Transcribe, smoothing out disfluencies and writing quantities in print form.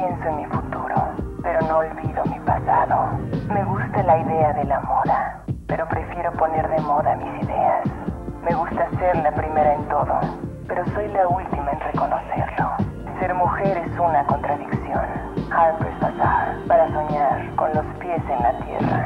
Pienso en mi futuro, pero no olvido mi pasado. Me gusta la idea de la moda, pero prefiero poner de moda mis ideas. Me gusta ser la primera en todo, pero soy la última en reconocerlo. Ser mujer es una contradicción. Harper's Bazaar, para soñar con los pies en la tierra.